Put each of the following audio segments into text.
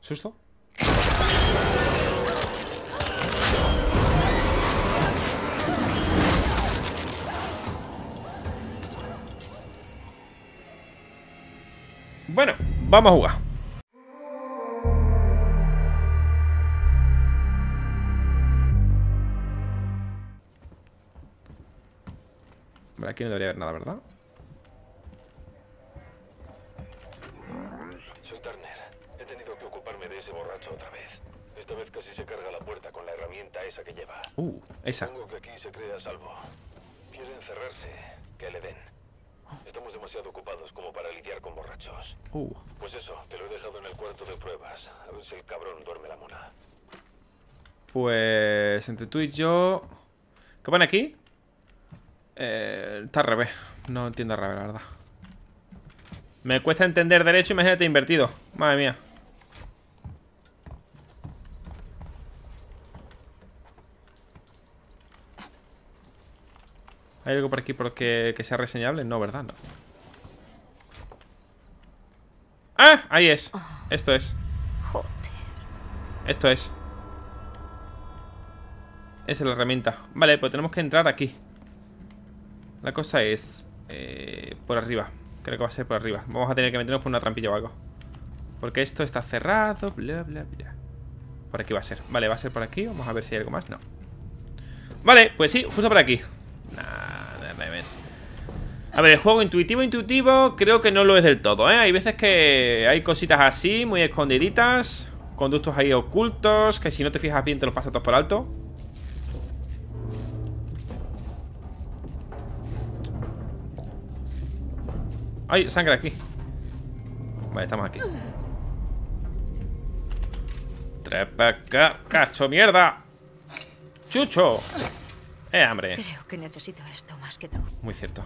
¿Susto? Bueno, vamos a jugar. Vale, aquí no debería haber nada, ¿verdad? Soy Turner. He tenido que ocuparme de ese borracho otra vez. Esta vez casi se carga la puerta con la herramienta esa que lleva. Esa. Supongo que aquí se cree a salvo. Quiere encerrarse. Que le den. Estamos demasiado ocupados como para lidiar con borrachos. Pues eso, te lo he dejado en el cuarto de pruebas. A ver si el cabrón duerme la mona. Pues entre tú y yo... ¿Qué pone aquí? Está al revés. No entiendo al revés, la verdad. Me cuesta entender derecho, imagínate invertido. Madre mía. ¿Hay algo por aquí que sea reseñable? No, ¿verdad? No. ¡Ah! Ahí es. Esto es. Joder. Esto es. Esa es la herramienta. Vale, pues tenemos que entrar aquí. La cosa es... por arriba. Creo que va a ser por arriba. Vamos a tener que meternos por una trampilla o algo. Porque esto está cerrado. Bla, bla, bla. Por aquí va a ser. Vale, va a ser por aquí. Vamos a ver si hay algo más. No. Vale, pues sí, justo por aquí. Nada, revés. A ver, el juego intuitivo creo que no lo es del todo, ¿eh? Hay veces que hay cositas así, muy escondiditas. Conductos ahí ocultos, que si no te fijas bien te los pasas todos por alto. ¡Ay, sangre aquí! Vale, estamos aquí. ¡Trepa, cacho, mierda! ¡Chucho! Hambre. Creo que necesito esto más que tú. Muy cierto.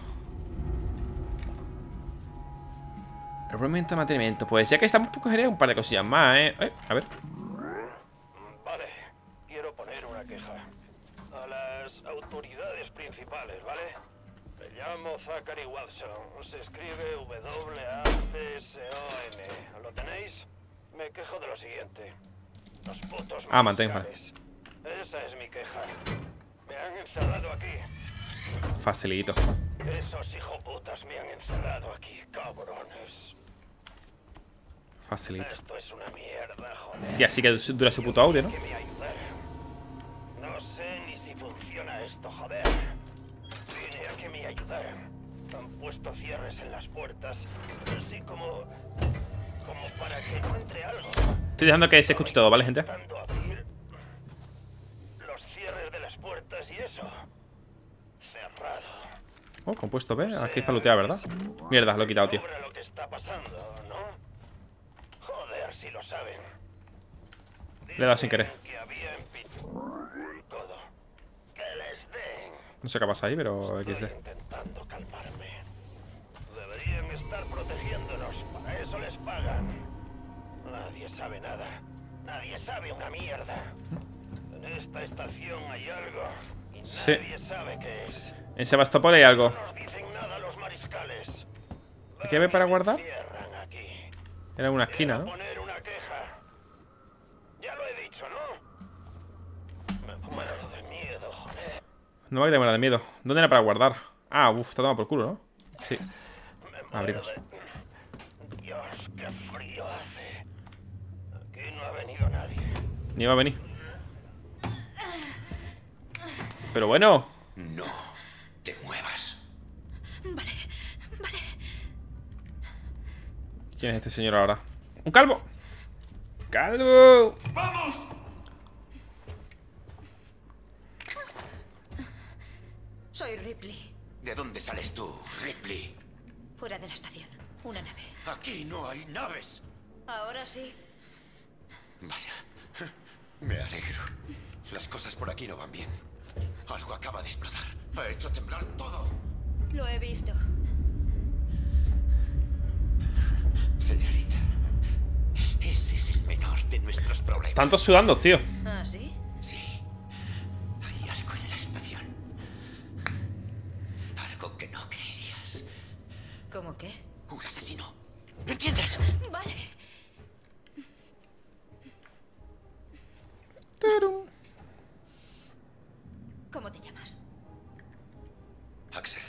Herramienta de mantenimiento. Pues ya que estamos, pues cogeré un par de cosillas más, a ver. Vale, quiero poner una queja a las autoridades principales, ¿vale? Me llamo Zachary Watson. Se escribe W-A-C-S-O-N. ¿Lo tenéis? Me quejo de lo siguiente. Los putos mantén, vale. Esa es mi queja. Me han encerrado aquí. Facilito. Esos hijoputas me han encerrado aquí, cabrones. Facilito. Esto es una mierda, joder. Tía, sí que dura ese puto audio, ¿no? Que me ayuden. No sé ni si funciona esto, joder. Vine a que me ayuden. Han puesto cierres en las puertas, así como para que no entre algo. Estoy dejando que se escuche todo, ¿vale, gente? Intentando abrir los cierres de las puertas y eso. Cerrado. Oh, compuesto B. Aquí es para lootear, ¿verdad? Mierda, lo he quitado, tío. Sobre lo que está pasando, ¿no? Joder, si lo saben. Le he dado sin querer. Que había todo. Que les den. No sé qué pasa ahí, pero XD. Estoy intentando calmarme. Deberían estar protegiéndonos. Para eso les pagan. Nadie sabe nada. Nadie sabe una mierda. En esta estación hay algo. Y Sí. nadie sabe qué es. En Sebastopol hay algo. No nos dicen nada los mariscales. ¿Hay que ver para guardar? Cierran aquí. Era una esquina, Quiero ¿no? poner una queja. Ya lo he dicho, ¿no? Me muero de miedo, joder. No hay que tener de miedo. ¿Dónde era para guardar? Ah, uff, está tomado por culo, ¿no? Sí. Me muero Abrimos. Dios, qué frío hace. Aquí no ha venido nadie. Ni va a venir. Pero bueno. No te muevas. Vale, vale. ¿Quién es este señor ahora? ¡Un calvo! ¡Calvo! ¡Vamos! Soy Ripley. ¿De dónde sales tú, Ripley? Fuera de la estación. Una nave. Aquí no hay naves. Ahora sí. Vaya, me alegro. Las cosas por aquí no van bien. Algo acaba de explotar. Ha hecho temblar todo. Lo he visto. Señorita, ese es el menor de nuestros problemas. Tantos sudando, tío. ¿Ah, sí? Sí, hay algo en la estación. Algo que no creerías. ¿Cómo qué? Un asesino. ¿Me entiendes? Vale. ¿Cómo te llamas? Axel.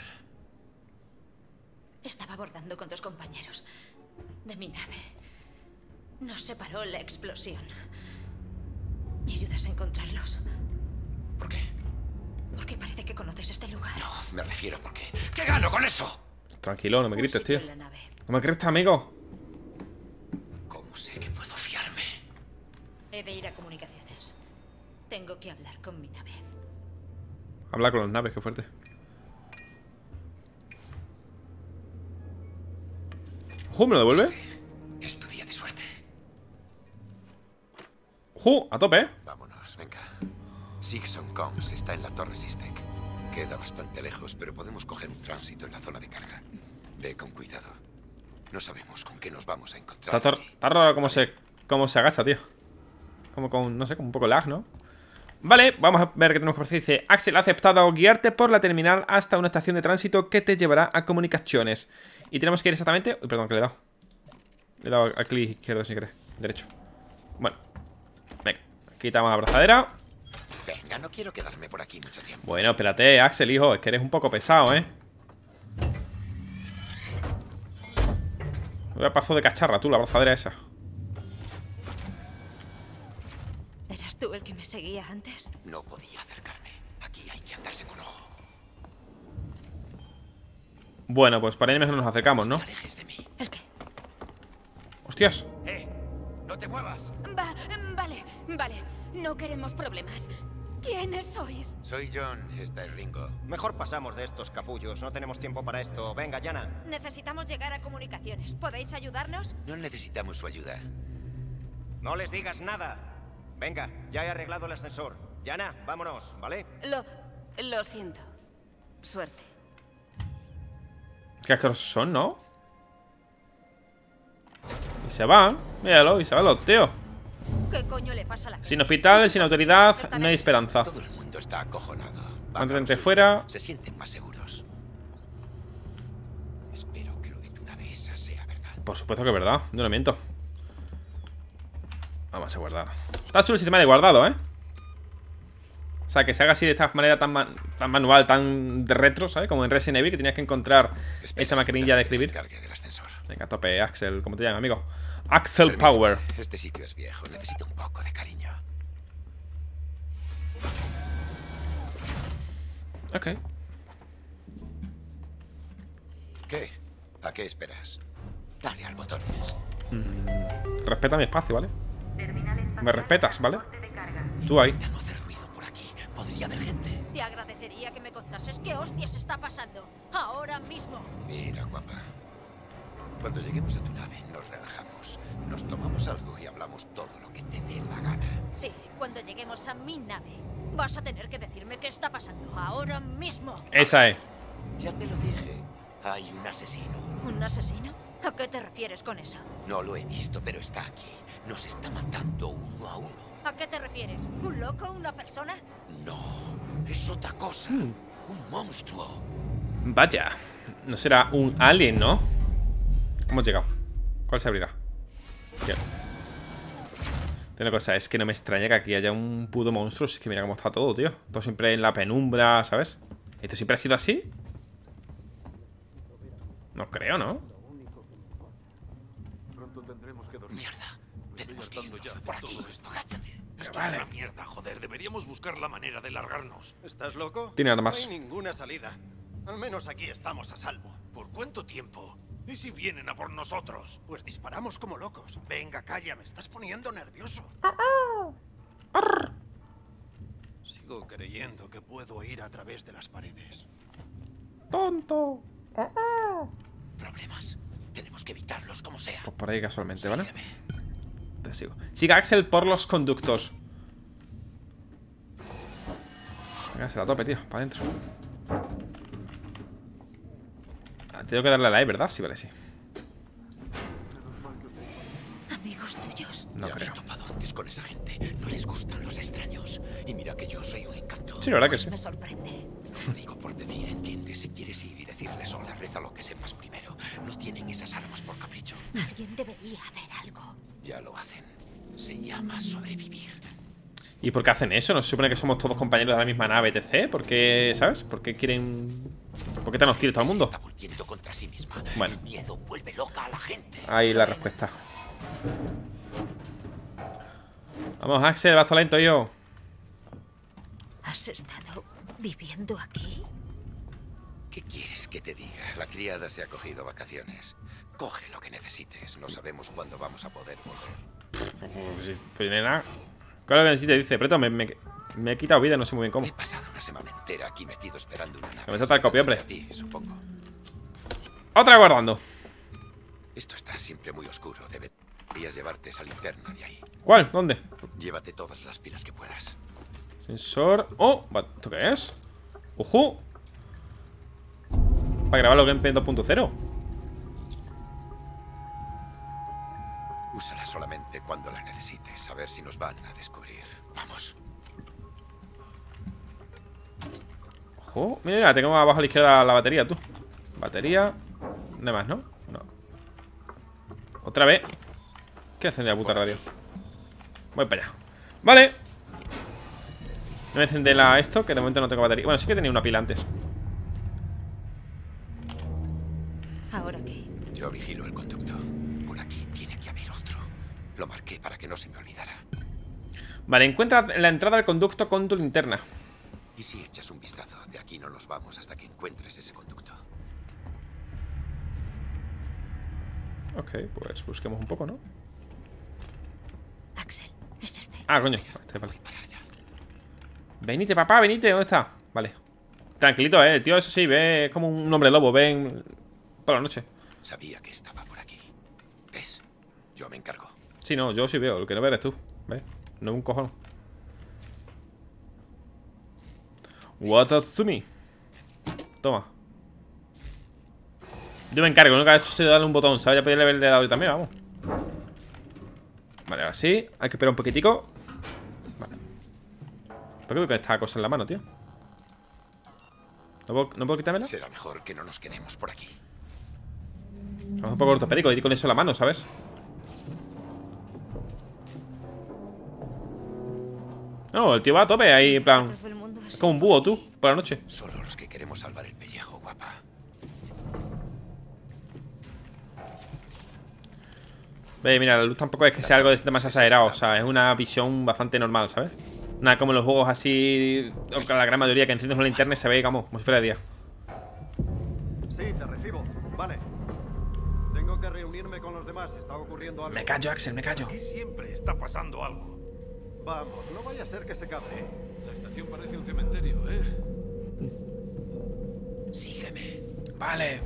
Estaba abordando con 2 compañeros de mi nave. Nos separó la explosión. ¿Me ayudas a encontrarlos? ¿Por qué? Porque parece que conoces este lugar. No, me refiero a por qué. ¿Qué gano con eso? Tranquilo, no me Un grites, sitio tío. en la nave. No me grites, amigo. ¿Cómo sé que puedo fiarme? He de ir a comunicaciones. Tengo que hablar con mi nave. Habla con las naves, qué fuerte. ¿Me lo devuelve? Es tu día de suerte. A tope, ¿eh? Vámonos, venga. Sigson Coms está en la torre Sistek. Queda bastante lejos, pero podemos coger un tránsito en la zona de carga. Ve con cuidado. No sabemos con qué nos vamos a encontrar. Está raro cómo se agacha, tío. Como con, no sé, como un poco lag, ¿no? Vale, vamos a ver qué tenemos que hacer. Dice, Axel ha aceptado guiarte por la terminal hasta una estación de tránsito que te llevará a comunicaciones. Y tenemos que ir exactamente... Uy, perdón, que le he dado. Le he dado al clic izquierdo sin querer. Derecho. Bueno. Venga, quitamos la abrazadera. Venga, no quiero quedarme por aquí mucho tiempo. Bueno, espérate, Axel, hijo. Es que eres un poco pesado, ¿eh? Voy a paso de cacharra, tú, la abrazadera esa. ¿Eras tú el que me seguía antes? No podía acercarme. Aquí hay que andarse con ojo. Bueno, pues para ahí mejor nos acercamos, ¿no? No te alejes de mí. ¿El qué? Hostias. ¡No te muevas! Vale. No queremos problemas. ¿Quiénes sois? Soy John, esta es Ringo. Mejor pasamos de estos capullos. No tenemos tiempo para esto. Venga, Yana. Necesitamos llegar a comunicaciones. ¿Podéis ayudarnos? No necesitamos su ayuda. No les digas nada. Venga, ya he arreglado el ascensor. Yana, vámonos, ¿vale? Lo siento. Suerte. Qué asquerosos son, ¿no? Y se van. Míralo, y se van los tíos. ¿Qué coño le pasa a la gente? Sin hospital, sin autoridad, no hay esperanza. Todo el mundo está acojonado. Mantente Vámonos. fuera. Se sienten más seguros. Espero que lo de tu nave esa sea verdad. Por supuesto que es verdad, no lo miento. Vamos a guardar. Está chulo el sistema de guardado, ¿eh? O sea, que se haga así de esta manera tan manual, tan de retro, ¿sabes? Como en Resident Evil, que tenías que encontrar esa maquinilla de escribir. Cargue del ascensor. Venga, a tope, Axel, ¿cómo te llaman, amigo? Axel Power. Este sitio es viejo, necesita un poco de cariño. Ok. ¿Qué? ¿A qué esperas? Dale al botón. Respeta mi espacio, ¿vale? Me respetas, ¿vale? Tú ahí. Intenta no hacer ruido por aquí. Podría haber gente. Te agradecería que me contases qué hostias está pasando. Ahora mismo. Mira, guapa. Cuando lleguemos a tu nave, nos relajamos. Nos tomamos algo y hablamos todo lo que te dé la gana. Sí, cuando lleguemos a mi nave, vas a tener que decirme qué está pasando ahora mismo. Esa es. Ya te lo dije. Hay un asesino. ¿Un asesino? ¿A qué te refieres con eso? No lo he visto, pero está aquí. Nos está matando uno a uno. ¿A qué te refieres? ¿Un loco? ¿Una persona? No, es otra cosa. Un monstruo. Vaya. No será un alien, ¿no? Hemos llegado. ¿Cuál se abrirá? Bien. Una cosa, es que no me extraña que aquí haya un puto monstruo. Es que mira cómo está todo, tío. Todo siempre en la penumbra, ¿sabes? ¿Esto siempre ha sido así? No creo, ¿no? Mierda. Tenemos que irnos por aquí. Agáchate. Esto es una mierda, joder. Deberíamos buscar la manera de largarnos. ¿Estás loco? Tiene armas. No hay ninguna salida. Al menos aquí estamos a salvo. ¿Por cuánto tiempo? ¿Y si vienen a por nosotros? Pues disparamos como locos. Venga, calla, me estás poniendo nervioso. Sigo creyendo que puedo ir a través de las paredes. ¡Tonto! Problemas. Tenemos que evitarlos como sea. Pues por ahí casualmente, ¿vale? Sígueme. Te sigo. Siga Axel por los conductos. Venga, se la tope, tío. Para adentro. Tengo que darle a la E, ¿verdad? Sí, vale, sí. Amigos tuyos. No Ya me creo. he topado antes con esa gente. No les gustan los extraños. Y mira que yo soy un encanto. Sí, la verdad que sí. Me sorprende. Lo digo por decir, entiende. Si quieres ir y decirles hola, reza lo que sepas primero. No tienen esas armas por capricho. Alguien debería hacer algo. Ya lo hacen. Se llama sobrevivir. ¿Y por qué hacen eso? ¿No se supone que somos todos compañeros de la misma nave, etc? ¿Por qué, sabes? ¿Por qué quieren...? ¿Por qué tan hostil todo el mundo? Se está volviendo contra sí misma. Bueno. El miedo vuelve loca a la gente. Ahí la respuesta. Vamos, Axel, vas todo lento, yo. ¿Has estado viviendo aquí? ¿Qué quieres que te diga? La criada se ha cogido vacaciones. Coge lo que necesites. No sabemos cuándo vamos a poder volver. Pues nena, claro que necesites, dice. Preto, me he quitado vida, no sé muy bien cómo. He pasado una semana entera aquí metido esperando una nave. Que me salta el copio, hombre. A ti, supongo. Otra guardando. Esto está siempre muy oscuro. Deberías llevarte esa linterna de ahí. ¿Cuál? ¿Dónde? Llévate todas las pilas que puedas. Sensor. ¡Oh! ¿Esto qué es? ¡Ojo! Para grabar los gameplay 2.0. Úsala solamente cuando la necesites. A ver si nos van a descubrir. Vamos. Ojo. Mira, tengo abajo a la izquierda la batería, tú. Batería. Nada más, ¿no? No. Otra vez. ¿Qué hacen de la puta radio? Voy para allá. Vale. No me encendé esto, que de momento no tengo batería. Bueno, sí que tenía una pila antes. ¿Ahora qué? Yo vigilo el conducto. Por aquí tiene que haber otro. Lo marqué para que no se me olvidara. Vale, encuentra la entrada al conducto con tu linterna. ¿Y si echas un vistazo? De aquí no nos vamos hasta que encuentres ese conducto. Ok, pues busquemos un poco, ¿no? Axel, es este. Ah, coño, este, vale. Venite, papá, venite, ¿dónde está? Vale. Tranquilito, el tío, eso sí, ve como un hombre lobo, ven por la noche. Sabía que estaba por aquí. ¿Ves? Yo me encargo. Sí, no, yo sí veo, el que no ve eres tú. ¿Ves? No es un cojón. Watatsumi. Toma. Yo me encargo, lo que ha hecho es darle un botón, ¿sabes? Ya podría haberle dado yo también, vamos. Vale, ahora sí. Hay que esperar un poquitico. Vale. ¿Por qué voy con esta cosa en la mano, tío? ¿No puedo quitármela? Será mejor que no nos quedemos por aquí. Vamos un poco ortopédico y con eso en la mano, ¿sabes? No, el tío va a tope ahí, en plan. Todo el mundo Es como un búho, tú, por la noche. Solo los que queremos salvar el pellejo, guapa. Ve, mira, la luz tampoco es que sea algo de más exagerado. O sea, es una visión bastante normal, ¿sabes? Nada como en los juegos así, o la gran mayoría que enciendes una linterna y se ve, digamos, como si fuera de día. Sí, te recibo. Vale. Tengo que reunirme con los demás. Está ocurriendo algo. Me callo, Axel, me callo. Aquí siempre está pasando algo. Vamos, no vaya a ser que se cabree. La estación parece un cementerio, ¿eh? Sígueme. Vale.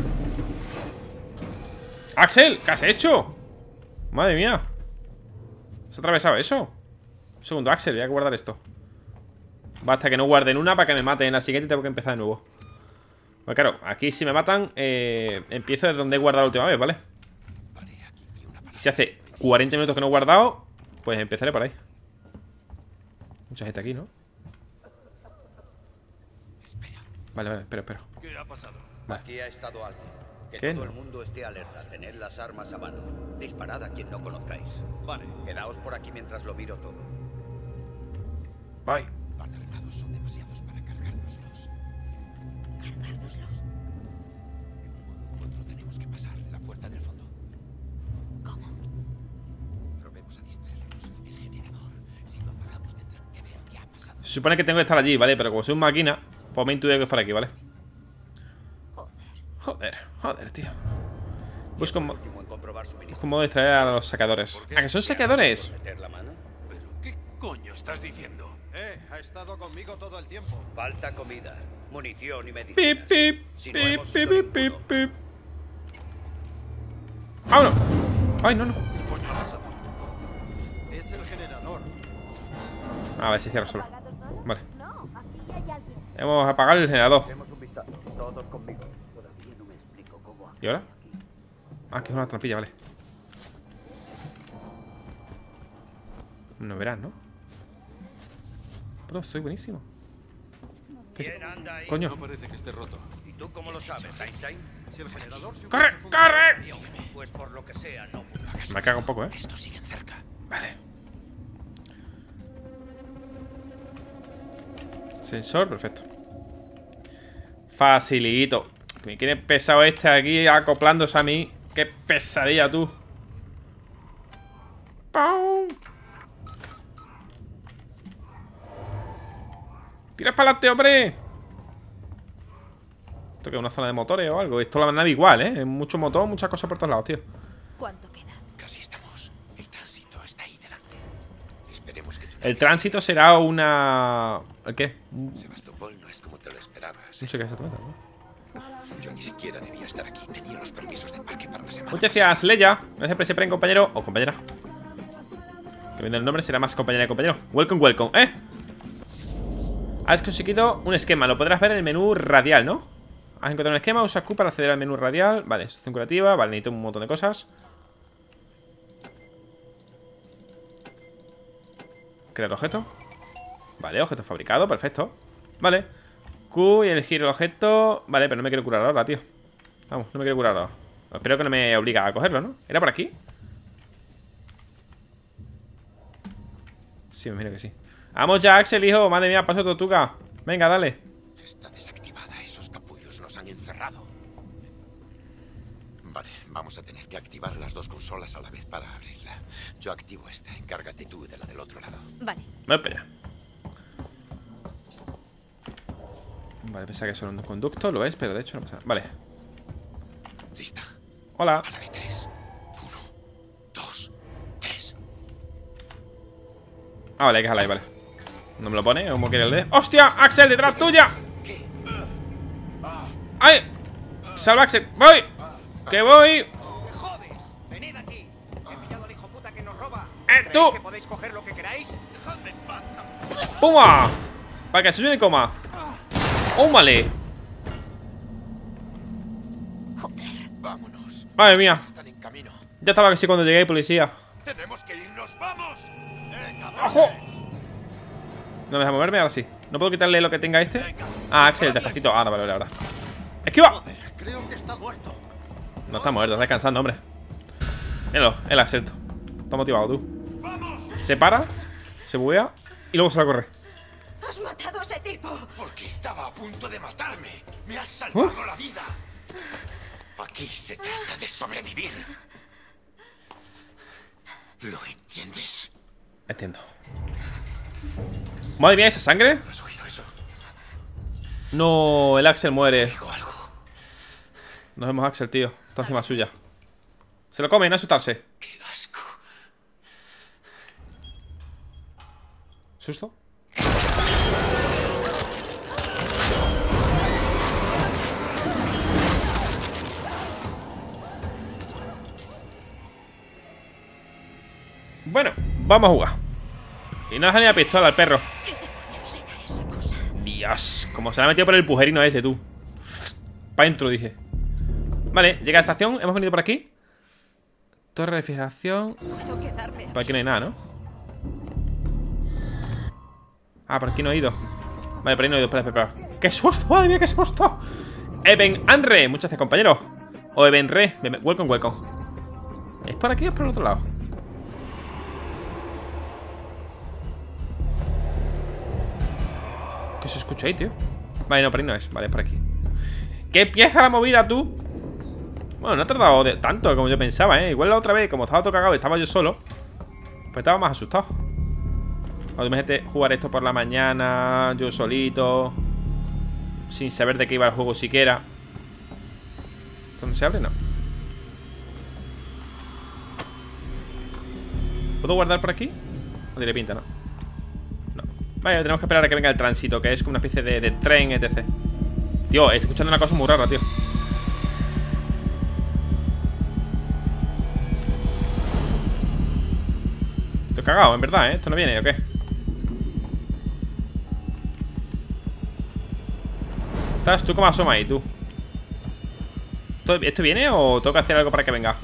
Axel, ¿qué has hecho? Madre mía. ¿Se ha atravesado eso? Un segundo, Axel, voy a guardar esto. Basta que no guarden una para que me maten en la siguiente y tengo que empezar de nuevo. Pues claro, aquí si me matan empiezo desde donde he guardado la última vez, ¿vale? Y si hace 40 minutos que no he guardado, pues empezaré por ahí. Mucha gente aquí, ¿no? Vale, vale, espero. ¿Qué ha pasado? Aquí ha estado alguien. Que ¿Qué? todo el mundo esté alerta. Tened las armas a mano. Disparad a quien no conozcáis. Vale. Quedaos por aquí mientras lo miro todo. Bye. Van armados, son demasiados para cargárnoslos. Cargárnoslos. Otro tenemos que pasar, la puerta del fondo. ¿Cómo? Probemos a distraerlos. El generador. Si lo apagamos tendrán que ver qué ha pasado. Se supone que tengo que estar allí, ¿vale? Pero como soy un máquina, pues me intuyo que es por aquí, ¿vale? Joder, tío. Busco Último en comprobar suministro. un modo de distraer a los saqueadores. ¿A que son saqueadores? ¿Meter la mano? ¿Pero qué coño estás diciendo? Ha estado conmigo todo el tiempo. Falta comida, munición y medicinas. Pip, pip, Si no pip, hemos pip, sido pip, ninguno. pip. ¡Vámonos! ¡Ay, no! ¿Qué coño ha pasado? Es el generador. A ver si cierra solo. Vale. Hemos apagado el generador. un vistazo. Todos conmigo. Todavía no me explico cómo. ¿Y ahora? Ah, que es una trampilla, vale. No verás, ¿no? Pero soy buenísimo. ¿Qué es? ¿Quién anda ahí? Coño. No parece que esté roto. ¿Y tú cómo lo sabes, Einstein? Si el generador se ¡Corre! hubiese ¡Corre! Pues por lo que sea, no funciona. Me cago un poco, ¿eh? Estos siguen cerca. Vale. Sensor, perfecto. Facilito. Me quiere pesado este aquí acoplándose a mí. Qué pesadilla, tú. ¡Pum! ¡Tira para adelante, hombre! Esto que es una zona de motores o algo. Esto es la nave igual, ¿eh? Mucho motor, muchas cosas por todos lados, tío. ¿Cuánto queda? Casi estamos. El tránsito está ahí delante. Esperemos que tú El tránsito será una... ¿El qué? Sebastopol no es como te lo esperabas. No sé qué es exactamente, ¿no? Yo ni siquiera debía estar aquí. Tenía los permisos de parque para la semana. Muchas gracias, Leia. Gracias por siempre, compañero o compañera. Que viendo el nombre será más compañera y compañero. Welcome, welcome. Has conseguido un esquema. Lo podrás ver en el menú radial, ¿no? Has encontrado un esquema. Usa Q para acceder al menú radial. Vale, situación curativa. Vale, necesito un montón de cosas. Crear objeto. Vale, objeto fabricado. Perfecto. Vale. Q y elegir el objeto. Vale, pero no me quiero curar ahora, tío. Vamos, no me quiero curar ahora. Espero que no me obliga a cogerlo, ¿no? ¿Era por aquí? Sí, me imagino que sí. Vamos ya, Axel, hijo. Madre mía, paso tortuga. Venga, dale. Está desactivada. Esos capullos nos han encerrado. Vale, vamos a tener que activar las dos consolas a la vez para abrirla. Yo activo esta. Encárgate tú de la del otro lado. Vale. Me espera. Vale, pensaba que solo un conducto. Lo es, pero de hecho no pasa nada. Vale. Lista. Hola. A la de 3. 1, 2, 3. Ah, vale, hay que jalar ahí, vale. No me lo pone, ¿cómo quiere el de? ¡Hostia! ¡Axel, detrás tuya! ¡Ay! ¡Salva, Axel! ¡Voy! ¡Que voy! ¡Me jodes! ¡Venid aquí! He pillado al hijo puta que nos roba. ¡Tú! ¿Creéis que podéis coger lo que queráis? ¡Pumba! Para que se suene y coma. ¡Ómale! Vámonos. Madre mía. Están en camino. Ya estaba casi cuando llegué, policía. Tenemos que irnos. ¡Vamos! ¡Ojo! No me deja moverme, ahora sí. ¿No puedo quitarle lo que tenga este? Ah, Axel, despacito. Ah, no, vale, ahora. ¡Esquiva! Creo que está muerto. No está muerto, está descansando, hombre. Míralo, el Axel. Está motivado, tú. Se para, se buguea y luego se va a correr. ¡Has matado a ese tipo! Porque estaba a punto de matarme. Me has salvado la vida. Aquí se trata de sobrevivir. ¿Lo entiendes? Entiendo. Madre mía, ¿esa sangre? ¿Has oído eso? No, el Axel muere. Digo algo. Nos vemos, Axel, tío. Está encima suya. Se lo come, no asustarse. ¡Qué asco! ¿Susto? Bueno, vamos a jugar. Y no deja ni la pistola al perro. ¿Qué demonios era esa cosa? Dios, como se la ha metido por el pujerino ese, tú. Pa' dentro, dije. Vale, llega a la estación. Hemos venido por aquí. Torre de refrigeración. Puedo quedarme Por aquí no hay nada, ¿no? Ah, por aquí no he ido. Vale, por ahí no he ido. Espera. ¡Qué susto! ¡Madre mía, qué susto! Eben Anre, muchas gracias, compañero. O Eben Re. Welcome. ¿Es por aquí o es por el otro lado? ¿Qué se escucha ahí, tío? Vale, no, por ahí no es. Vale, por aquí. ¿Qué empieza la movida, tú? Bueno, no ha tardado tanto como yo pensaba, ¿eh? Igual la otra vez, como estaba todo cagado y estaba yo solo, pues estaba más asustado. Ahora imagínate jugar esto por la mañana, yo solito, sin saber de qué iba el juego siquiera. ¿Esto no se abre? No. ¿Puedo guardar por aquí? No tiene pinta, ¿no? No. Vale, tenemos que esperar a que venga el tránsito, que es como una especie de tren, etc. Tío, estoy escuchando una cosa muy rara, tío. Estoy cagado, en verdad, ¿eh? ¿Esto no viene o qué? ¿Estás tú como asoma ahí, tú? ¿Esto viene o tengo que hacer algo para que venga?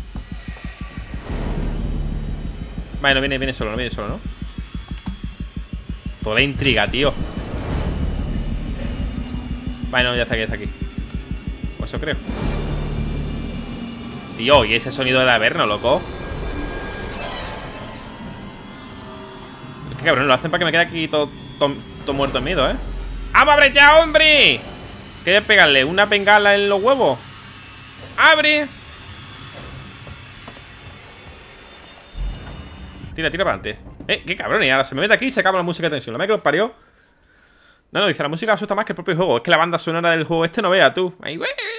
Vale, no viene solo, ¿no? Toda la intriga, tío. Vale, no, ya está aquí. Pues eso creo. Tío, y ese sonido del averno, loco. Es que cabrón, lo hacen para que me quede aquí todo muerto en miedo, ¿eh? ¡Vamos, abre ya, hombre! ¿Qué voy a pegarle? ¿Una bengala en los huevos? ¡Abre! Tira, tira para adelante. Qué cabrón, y ahora se me mete aquí y se acaba la música de tensión. La madre que los parió. No, dice, la música asusta más que el propio juego. Es que la banda sonora del juego este no vea tú. Ahí,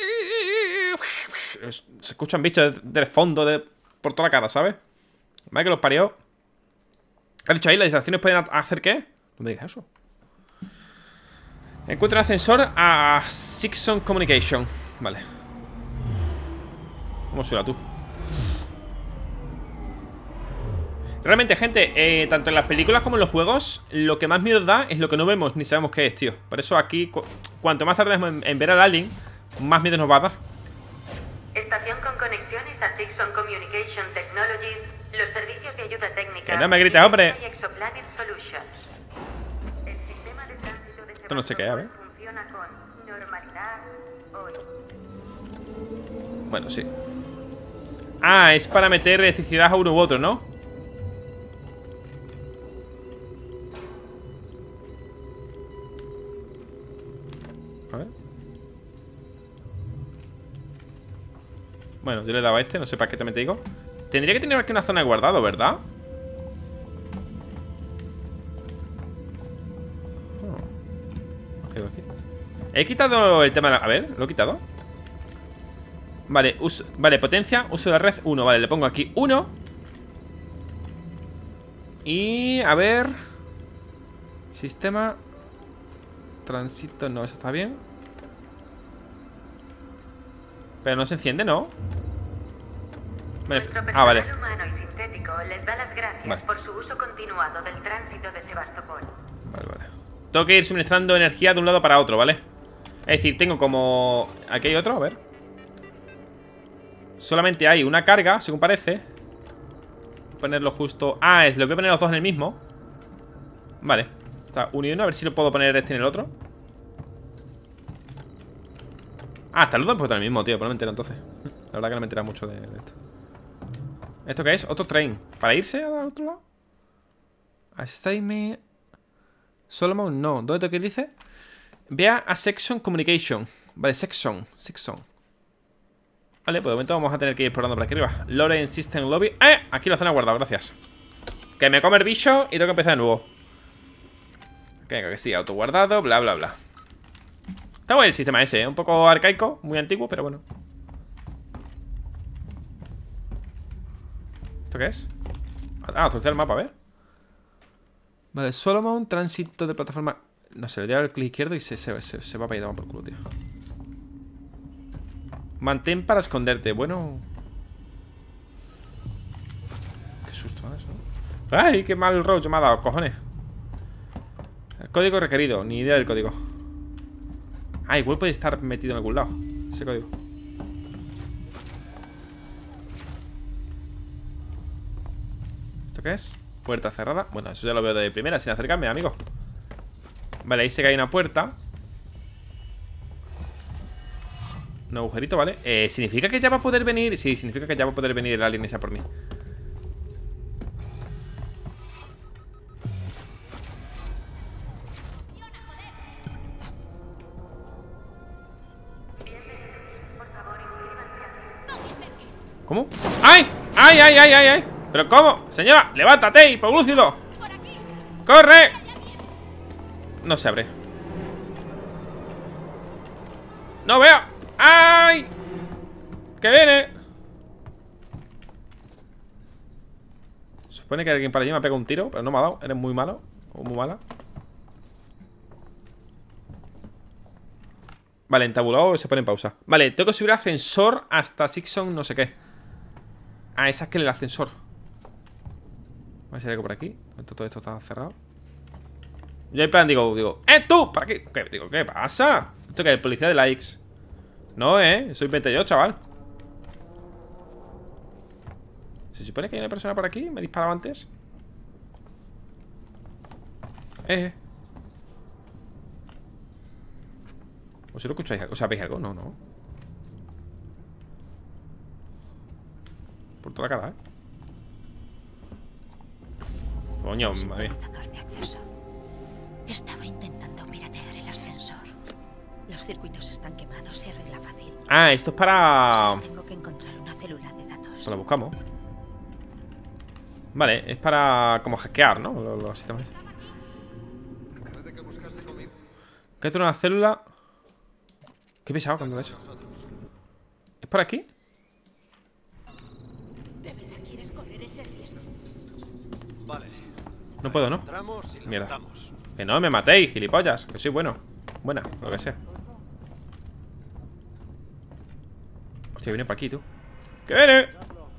se escuchan bichos del fondo, por toda la cara, ¿sabes? La madre que los parió. ¿Has dicho ahí? ¿Las distracciones pueden hacer qué? No me digas eso. Encuentra un ascensor a Sixon Communication. Vale. ¿Cómo suena tú? Realmente, gente, tanto en las películas como en los juegos, lo que más miedo da es lo que no vemos ni sabemos qué es, tío. Por eso aquí, cuanto más tardemos en ver al alien, más miedo nos va a dar. Estación con conexiones a Sixon Communication Technologies, los servicios de ayuda técnica. Que no me grites, hombre. Exoplanet Solutions. El sistema de tránsito de Esto no sé qué, a ver. funciona con normalidad hoy. Bueno, sí. Ah, es para meter electricidad a uno u otro, ¿no? A ver. Bueno, yo le he dado a este, no sé para qué también te digo. Tendría que tener aquí una zona de guardado, ¿verdad? Aquí. He quitado el tema de la... A ver, ¿lo he quitado? Vale, vale, potencia, uso de la red 1. Vale, le pongo aquí 1. Y... a ver... Sistema... Tránsito, no, eso está bien. Pero no se enciende, ¿no? Vale. Ah, vale. Humano y sintético les da las gracias por su uso continuado del tránsito de Sebastopol. Vale, vale. Tengo que ir suministrando energía de un lado para otro, ¿vale? Es decir, tengo como... Aquí hay otro, a ver. Solamente hay una carga, según parece. Ponerlo justo... Ah, es lo voy a poner los dos en el mismo. Vale. Está uno y uno, a ver si lo puedo poner este en el otro. Ah, hasta los dos puedo tener el mismo, tío. Pero no me entero entonces. La verdad que no me entera mucho de esto. ¿Esto qué es? Otro tren. ¿Para irse al otro lado? Assignment... Solomon, no. ¿Dónde tengo que ir, dice? Vea a Section Communication. Vale, Section. Vale, pues de momento vamos a tener que ir explorando por aquí arriba. Lawrence System Lobby. Aquí la zona guardada, gracias. Que me come el bicho y tengo que empezar de nuevo. Venga, que sí, autoguardado, bla, bla, bla. Está bueno el sistema ese, ¿eh? Un poco arcaico, muy antiguo, pero bueno. ¿Esto qué es? Ah, actualizar el mapa, a ver. Vale, Solomon, tránsito de plataforma. No sé, le doy al clic izquierdo y se va para allá por culo, tío. Mantén para esconderte, bueno. Qué susto, ¿eh? Eso. ¡Ay, qué mal rollo me ha dado, cojones! El código requerido, ni idea del código. Ah, igual puede estar metido en algún lado ese código. ¿Esto qué es? Puerta cerrada. Bueno, eso ya lo veo de primera, sin acercarme, amigo. Vale, ahí sé que hay una puerta. Un agujerito, ¿vale? ¿Significa que ya va a poder venir? Sí, significa que ya va a poder venir el alien ese por mí. ¿Cómo? ¡Ay! ¡Ay, ay, ay, ay, ay! ¿Pero cómo? Señora, levántate, hipoglúcido. ¡Corre! No se abre. ¡No veo! ¡Ay! ¡Que viene! Supone que alguien para allí me ha pegado un tiro, pero no me ha dado. Eres muy malo. O muy mala. Vale, entabulado se pone en pausa. Vale, tengo que subir ascensor hasta Sixon no sé qué. Ah, esa es que el ascensor. A ver si hay algo por aquí. Todo esto está cerrado. Yo en plan digo, tú, ¿para qué? Digo, ¿qué pasa? ¿Esto qué es? ¿El policía de la X? No, soy 22, chaval. ¿Se supone que hay una persona por aquí? ¿Me disparaba antes? ¿O si lo escucháis algo? ¿O sabéis algo? No, no. Por toda la cara, Coño, madre. Estaba intentando piratear el ascensor. Los circuitos están quemados, se arregla fácil. Ah, esto es para... Solo tengo que encontrar una célula de datos. Pues la buscamos. Vale, es para como hackear, ¿no? Los sistemas. ¿Qué es una célula? Qué pesado cuando eso. ¿Es por aquí? ¿De verdad quieres correr ese riesgo? Vale. No puedo, ¿no? Entramos y lo Mierda. matamos. Que no me matéis, gilipollas. Que soy bueno. Buena, lo que sea. Hostia, viene para aquí, tú. ¡Que viene!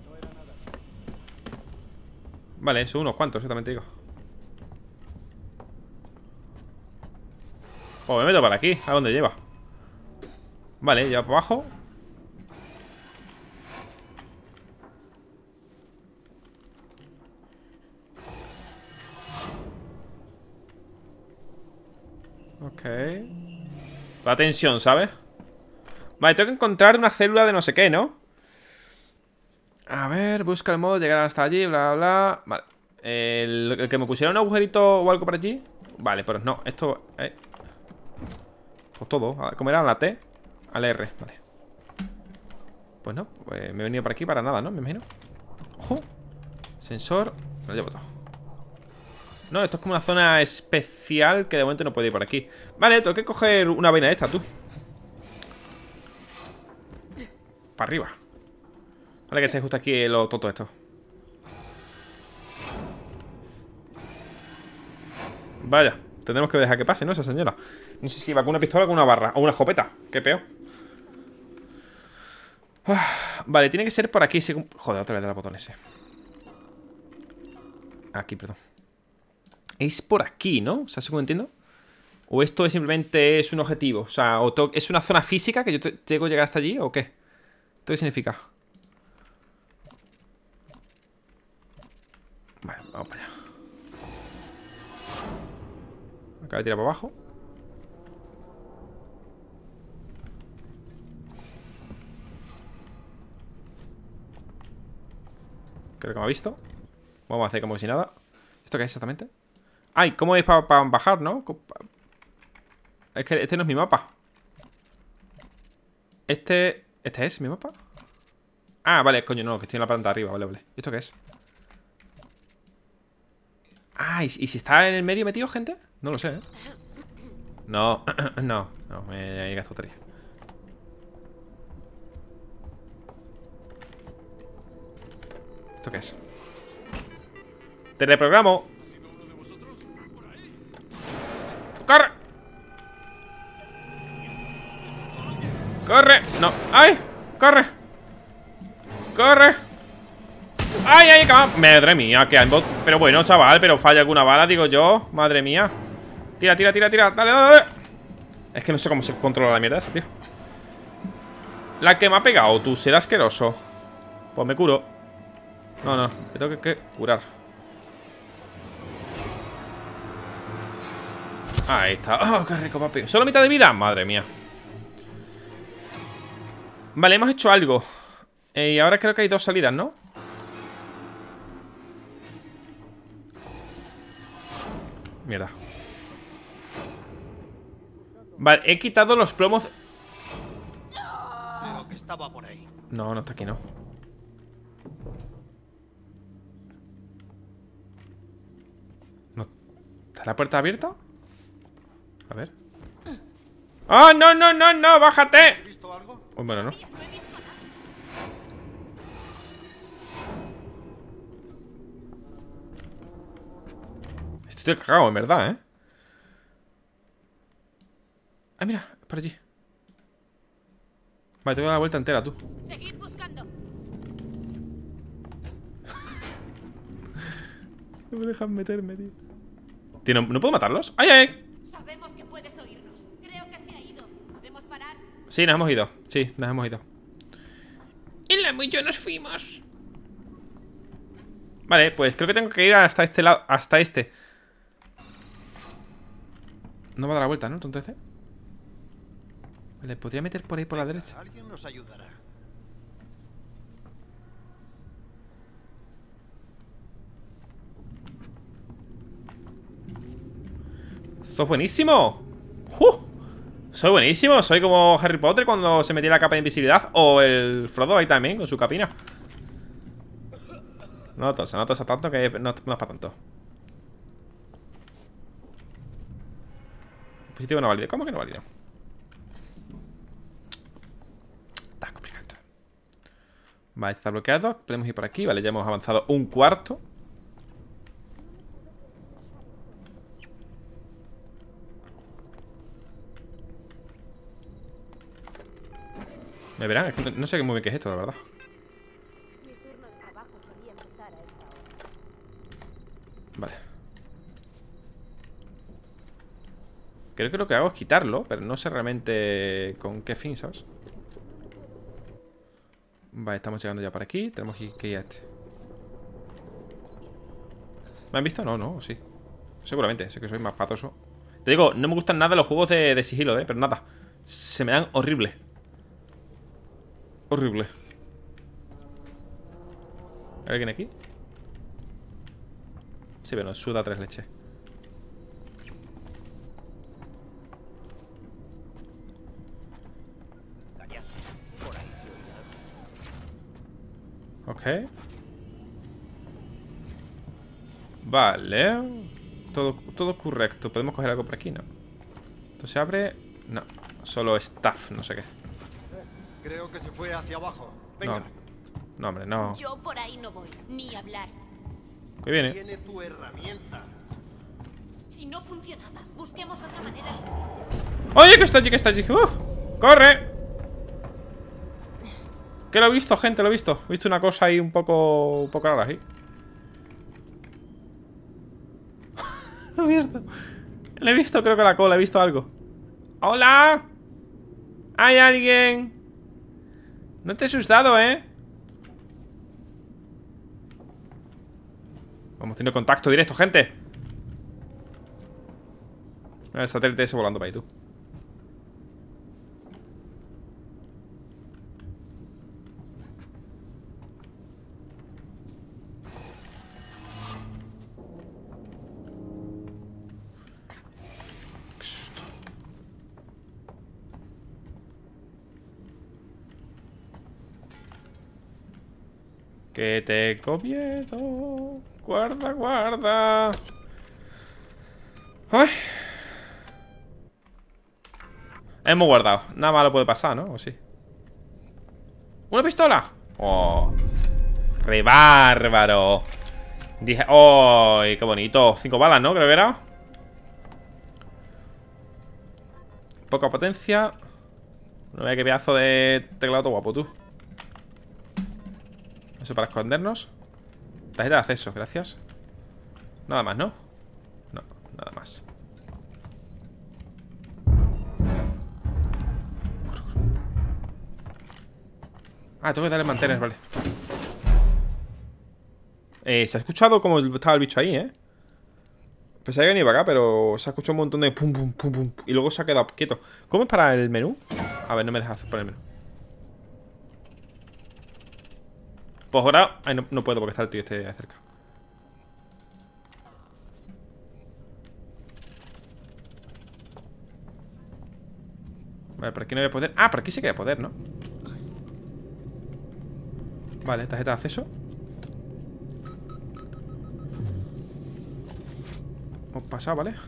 Vale, son unos cuantos, también te digo. Oh, me meto para aquí. ¿A dónde lleva? Vale, lleva para abajo. Ok. La tensión, ¿sabes? Vale, tengo que encontrar una célula de no sé qué, ¿no? A ver, busca el modo, llegar hasta allí, bla, bla, bla. Vale. El que me pusiera un agujerito o algo por allí. Vale, pero no, esto... pues todo. ¿Cómo era? La T al R, vale. Pues no, pues me he venido por aquí para nada, ¿no? Me imagino. Ojo. Sensor. Me lo llevo todo. No, esto es como una zona especial que de momento no puedo ir por aquí. Vale, tengo que coger una vaina de esta, tú. Para arriba. Vale, que esté justo aquí lo toto esto. Vaya, tendremos que dejar que pase, ¿no? Esa señora. No sé si va con una pistola o con una barra. O una escopeta, qué peor. Vale, tiene que ser por aquí. Joder, otra vez de la botón ese. Aquí, perdón. Es por aquí, ¿no? O sea, ¿según entiendo? ¿O esto es simplemente es un objetivo? O sea, ¿es una zona física que yo tengo que llegar hasta allí o qué? ¿Esto qué significa? Vale, vamos para allá. Acaba de tirar para abajo. Creo que me ha visto. Vamos a hacer como si nada. ¿Esto qué es exactamente? Ay, ¿cómo es para bajar, no? Es que este no es mi mapa. ¿Este es mi mapa? Ah, vale, coño, no, que estoy en la planta de arriba, vale, vale. ¿Y esto qué es? Ah, ¿y si está en el medio metido, gente? No lo sé, ¿eh? No, no, me he gastado 3. ¿Esto qué es? ¡Te reprogramo! ¡Corre! ¡Corre! ¡No! ¡Ay! ¡Corre! ¡Corre! ¡Ay, ay! ¡Madre mía! ¡Qué aimbot! Pero bueno, chaval, pero falla alguna bala, digo yo. Madre mía. Tira, tira, tira, tira. Dale, dale, dale. Es que no sé cómo se controla la mierda esa, tío. La que me ha pegado, tú. Será asqueroso. Pues me curo. No, no. Me tengo que curar. Ahí está. ¡Oh, qué rico, papi! ¿Solo mitad de vida? Madre mía. Vale, hemos hecho algo. Y ahora creo que hay 2 salidas, ¿no? Mierda. Vale, he quitado los plomos. Creo que estaba por ahí. No, no está aquí, no. ¿Está la puerta abierta? A ver. ¡Oh, no, no, no, no! ¡Bájate! Uy, bueno, no. Estoy cagado, en verdad, ¿eh? Ah, mira, por allí. Vale, te voy a dar la vuelta entera, tú. Seguid buscando. No me dejan meterme, tío. ¿No puedo matarlos? ¡Ay, ay! Sabemos que puedes oírnos. Creo que se ha ido. ¿Podemos parar? Sí, nos hemos ido. Sí, nos hemos ido. Y la y yo nos fuimos. Vale, pues creo que tengo que ir hasta este lado. Hasta este. No va a dar la vuelta, ¿no? Entonces. Vale, podría meter por ahí por la derecha. Alguien nos ayudará. ¡Sos buenísimo! Soy buenísimo, soy como Harry Potter cuando se metía la capa de invisibilidad. O el Frodo ahí también, con su capina. No tosa tanto que no es para tanto. Dispositivo no válido. ¿Cómo que no válido? Está complicado. Vale, está bloqueado. Podemos ir por aquí. Vale, ya hemos avanzado un cuarto. Me verán, es que no sé muy bien qué es esto, la verdad. Vale. Creo que lo que hago es quitarlo, pero no sé realmente con qué fin, ¿sabes? Vale, estamos llegando ya por aquí. Tenemos que ir a este. ¿Me han visto? No, no, sí. Seguramente, sé que soy más patoso. Te digo, no me gustan nada los juegos de sigilo, pero nada. Se me dan horrible. Horrible. ¿Hay alguien aquí? Sí, pero nos suda 3 leches. Ok. Vale. Todo correcto. Podemos coger algo por aquí, ¿no? Esto se abre. No, solo staff, no sé qué. Creo que se fue hacia abajo. Venga. No, hombre, no. Yo por ahí no voy, ni hablar. ¿Qué viene? Tiene tu herramienta. Si no funcionaba, busquemos otra manera. ¡Oye, que está allí, que está allí! ¡Corre! Que lo he visto, gente, lo he visto. He visto una cosa ahí un poco rara, ¿sí? Lo he visto. Le he visto, creo que la cola, he visto algo. ¡Hola! ¿Hay alguien? No te he asustado, ¿eh? Vamos teniendo contacto directo, gente. El satélite ese volando para ahí, tú. Que tengo miedo. Guarda, guarda. Ay. Hemos guardado. Nada malo puede pasar, ¿no? ¿O sí? ¡Una pistola! ¡Oh! ¡Re bárbaro! Dije... ¡Oh! ¡Qué bonito! 5 balas, ¿no? Creo que era. Poca potencia. No vea qué pedazo de teclado guapo, tú. Eso para escondernos. Tarjeta de acceso, gracias. Nada más, ¿no? No, nada más. Ah, tengo que darle mantener, vale. Se ha escuchado como estaba el bicho ahí, ¿eh? Pensaba que venía para acá, pero se ha escuchado un montón de pum, pum, pum, pum. Y luego se ha quedado quieto. ¿Cómo es para el menú? A ver, no me deja hacer para el menú. Pues ahora... Ay, no puedo porque está el tío este cerca. Vale, por aquí no voy a poder. Ah, por aquí sí que voy a poder, ¿no? Vale, tarjeta de acceso. Hemos pasado, ¿vale?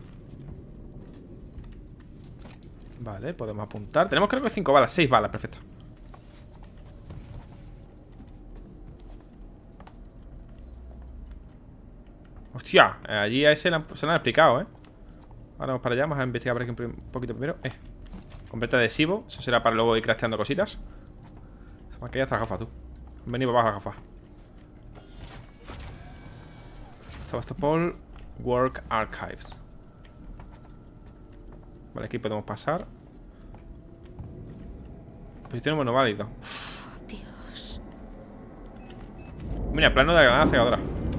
Vale, podemos apuntar. Tenemos creo que 5 balas, 6 balas, perfecto. Hostia, allí a ese se lo han explicado, ¿eh? Ahora vamos para allá, vamos a investigar por aquí un poquito primero. Completa adhesivo, eso será para luego ir crafteando cositas. Aquí ya está la gafa, tú. Vení para abajo la gafa. Sebastopol Work Archives. Vale, aquí podemos pasar. Posición monoválido. Dios. Mira, plano de la granada cegadora.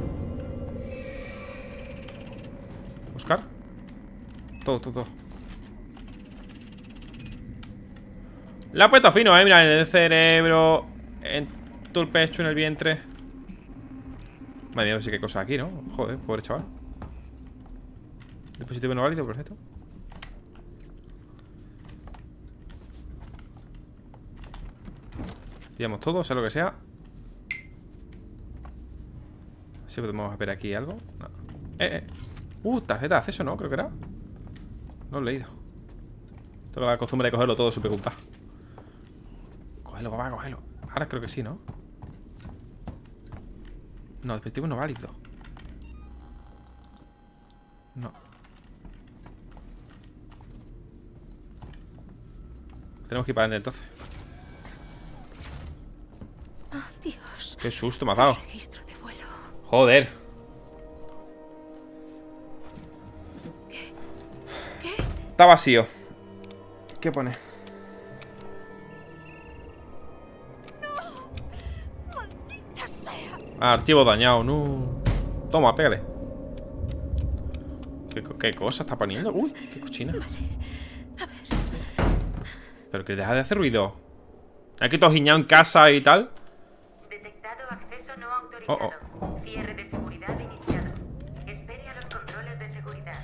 Buscar. Todo. La ha puesto fino, mira, en el cerebro, en todo el pecho, en el vientre. Madre mía, no sé qué cosa aquí, ¿no? Joder, pobre chaval. Dispositivo no válido, perfecto. Pillamos todo, sea lo que sea. Si podemos ver aquí algo. No. Tarjeta de acceso, ¿no? Creo que era. No lo he leído. Tengo la costumbre de cogerlo todo súper ocultado. Cógelo, papá, cógelo. Ahora creo que sí, ¿no? No, dispositivo no válido. No. Tenemos que ir para adentro entonces. Oh, Dios. Qué susto me ha dado. Registro de vuelo. Joder. ¿Qué? Está vacío. ¿Qué pone? ¡No! ¡Maldita sea! Archivo dañado, no. Toma, pégale. ¿Qué cosa está poniendo? Uy, qué cochina. Vale. A ver. Pero que deja de hacer ruido. Aquí todo giñado en casa y tal. Detectado acceso no autorizado. Cierre de seguridad iniciado. Espere a los controles de seguridad.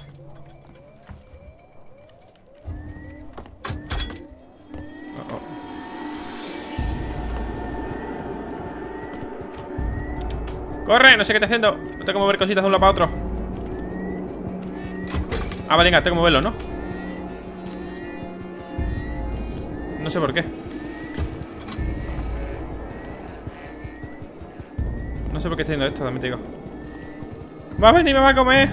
¡Corre! No sé qué está haciendo. No tengo que mover cositas de un lado para otro. Ah, vale, venga, tengo que moverlo, ¿no? No sé por qué. No sé por qué está haciendo esto, también te digo. ¡Va a venir, me va a comer!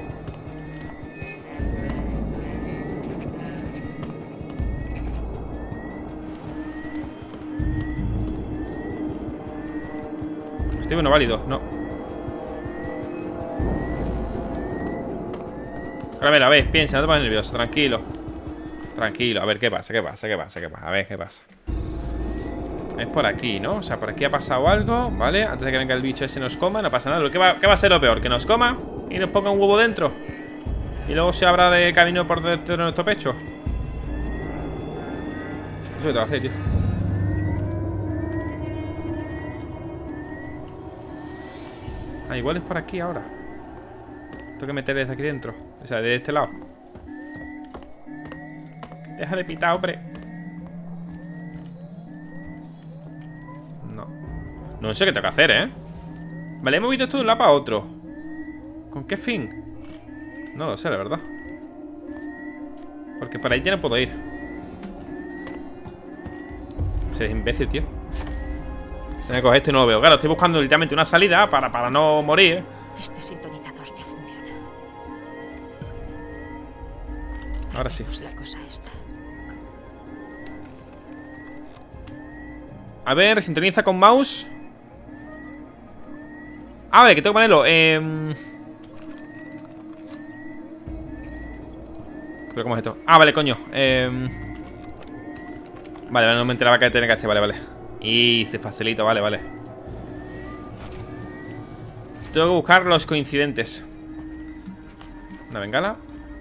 Estoy no válido, no. A ver, piensa, no te pongas nervioso, tranquilo. Tranquilo, a ver qué pasa. A ver qué pasa. Es por aquí, ¿no? O sea, por aquí ha pasado algo, ¿vale? Antes de que venga el bicho ese y nos coma, no pasa nada. ¿Qué va a ser lo peor? Que nos coma y nos ponga un huevo dentro y luego se abra de camino por dentro de nuestro pecho. Eso que te va a hacer, tío. Ah, igual es por aquí ahora. Tengo que meter desde aquí dentro. O sea, de este lado. Deja de pitar, hombre. No. No sé qué tengo que hacer, ¿eh? Vale, he movido esto de un lado para otro. ¿Con qué fin? No lo sé, la verdad. Porque para ahí ya no puedo ir. Ese es imbécil, tío. Tengo que coger esto y no lo veo. Claro, estoy buscando literalmente una salida para no morir. Este sintonizador ya funciona. Ahora sí. La cosa esta. A ver, sintoniza con mouse. Ah, vale, que tengo que ponerlo. Pero ¿cómo es esto? Ah, vale, coño. Vale, no me enteraba que tenía que hacer. Vale. Y se facilita, vale. Tengo que buscar los coincidentes. Una bengala.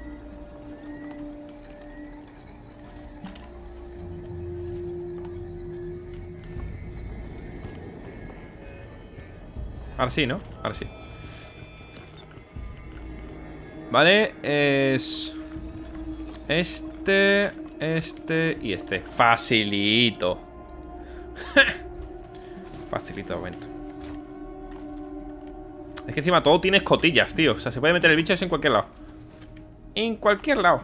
Ahora sí, ¿no? Ahora sí. Vale, es... Este y este. Facilito. Facilito, momento. Es que encima todo tiene escotillas, tío. O sea, se puede meter el bicho ese en cualquier lado. En cualquier lado.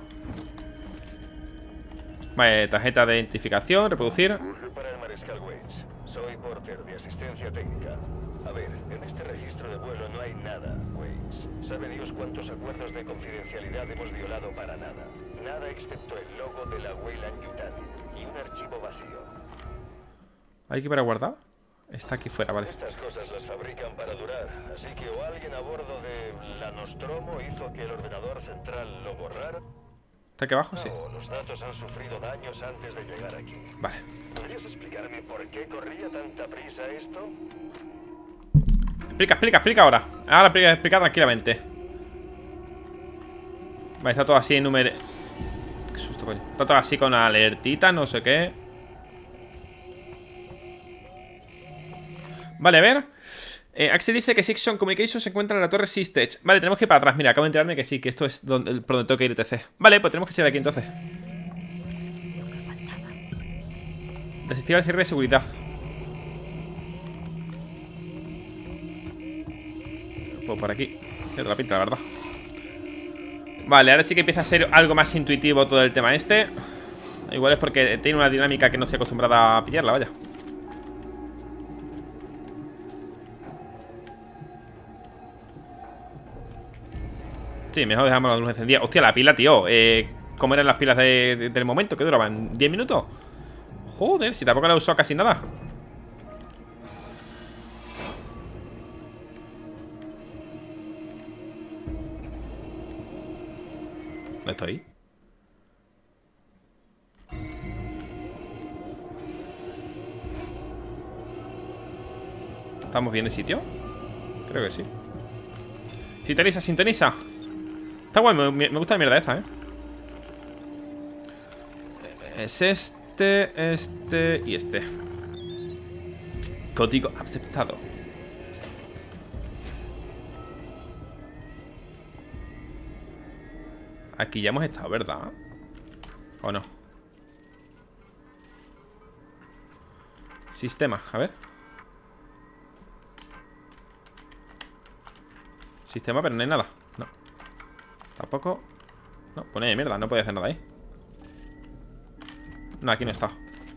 Vale, tarjeta de identificación, reproducir. Para el Mariscal Waits. Soy Porter, de asistencia técnica. A ver, en este registro de vuelo no hay nada, Waits. Sabe Dios cuántos acuerdos de confidencialidad hemos violado para nada. Nada excepto el logo de la Weyland Yutani y un archivo vacío. ¿Hay que ir para guardar? Está aquí fuera, vale. Estas cosas las fabrican para durar, así que o alguien a bordo de la Nostromo hizo que el ordenador central lo borrara. ¿Está aquí abajo? Sí. O los datos han sufrido daños antes de llegar aquí. Vale. ¿Podrías explicarme por qué corría tanta prisa esto? Explica ahora. Ahora explica tranquilamente. Vale, está todo así en número... Qué susto, coño. Está todo así con alertita, no sé qué. Vale, a ver. Axel dice que Sixon Communications se encuentra en la torre Sistech. Vale, tenemos que ir para atrás. Mira, acabo de enterarme que sí, que esto es por donde tengo que ir, etc. Vale, pues tenemos que ir de aquí entonces. Lo que faltaba. Desactiva el cierre de seguridad. Pues por aquí. Tiene otra pinta, la verdad. Vale, ahora sí que empieza a ser algo más intuitivo todo el tema este. Igual es porque tiene una dinámica que no estoy acostumbrada a pillarla, vaya. Sí, mejor dejamos la luz encendida. Hostia, la pila, tío. ¿Cómo eran las pilas del momento? ¿Qué duraban? ¿10 minutos? Joder, si tampoco la he usado casi nada. ¿Dónde estoy? ¿Estamos bien de sitio? Creo que sí. Sintoniza, sintoniza. Está guay, me gusta la mierda esta, Es este y este. Código aceptado. Aquí ya hemos estado, ¿verdad? ¿O no? Sistema, a ver. Sistema, pero no hay nada. No. Tampoco. No, pone de mierda, no puede hacer nada ahí. No, aquí no está.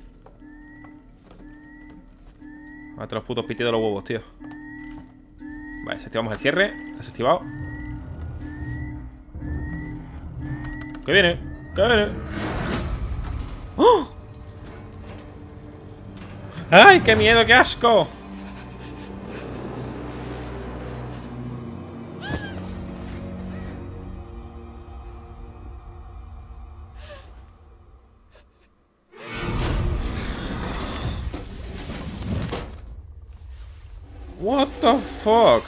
Mate los putos pitidos de los huevos, tío. Vale, desactivamos el cierre. Desactivado. ¡Que viene! ¡Que viene! ¡Oh! ¡Ay, qué miedo, qué asco! What the fuck?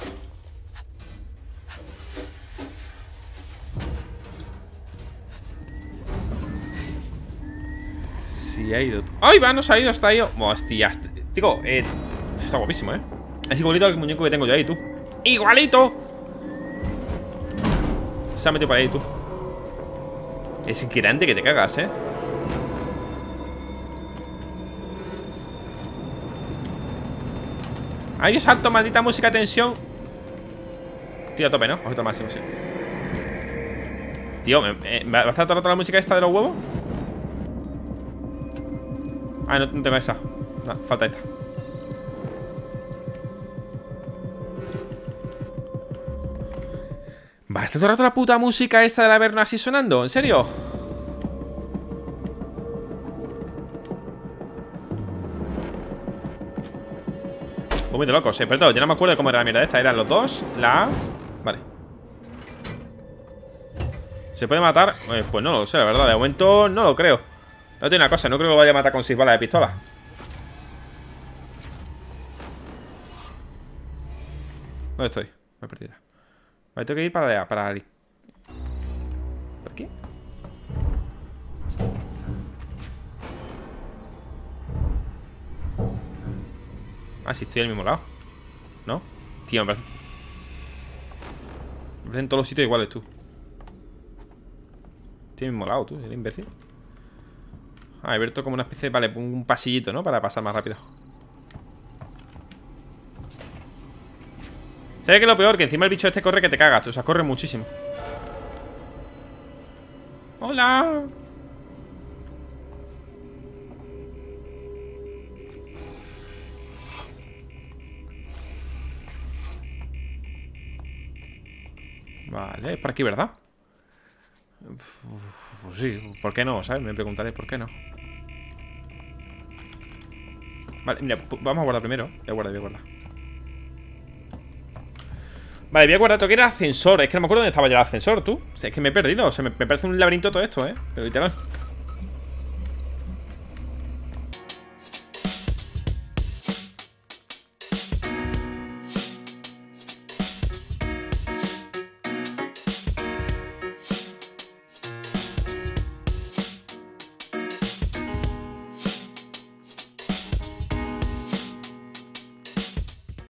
Si ha ido. ¡Ay, va! No se ha ido, está ahí. Hostia. Digo, está guapísimo, Es igualito al muñeco que tengo yo ahí, tú. ¡Igualito! Se ha metido por ahí, tú. Es grande que te cagas, ¡Ay, salto! Maldita música, tensión. Tío, a tope, ¿no? Ojito máximo, sí. Tío, ¿va a estar toda la música esta de los huevos? Ah, no tengo esa. No, falta esta. ¿Va a estar todo el rato la puta música esta del Averno así sonando? ¿En serio? Un momento loco, perdón, yo no me acuerdo de cómo era la mierda esta. Eran los dos, la A. Vale. ¿Se puede matar? Pues no lo sé, la verdad. De momento no lo creo. No tiene una cosa, no creo que lo vaya a matar con 6 balas de pistola. ¿Dónde estoy? Me he perdido. Vale, tengo que ir para ¿por aquí? Ah, sí, estoy al mismo lado. ¿No? Tío, me parece en todos los sitios iguales, tú. Estoy al mismo lado, tú, eres imbécil. Ah, he abierto como una especie de... Vale, un pasillito, ¿no? Para pasar más rápido. ¿Sabes qué es lo peor? Que encima el bicho este corre que te cagas, tú. O sea, corre muchísimo. ¡Hola! Vale, es por aquí, ¿verdad? Pues sí, ¿por qué no? ¿Sabes? Me preguntaré, ¿por qué no? Vale, mira, vamos a guardar primero. Voy a guardar. Vale, voy a guardar. Tengo que ir al ascensor. Es que no me acuerdo dónde estaba ya el ascensor, tú. O sea, es que me he perdido. O sea, me parece un laberinto todo esto, pero literal.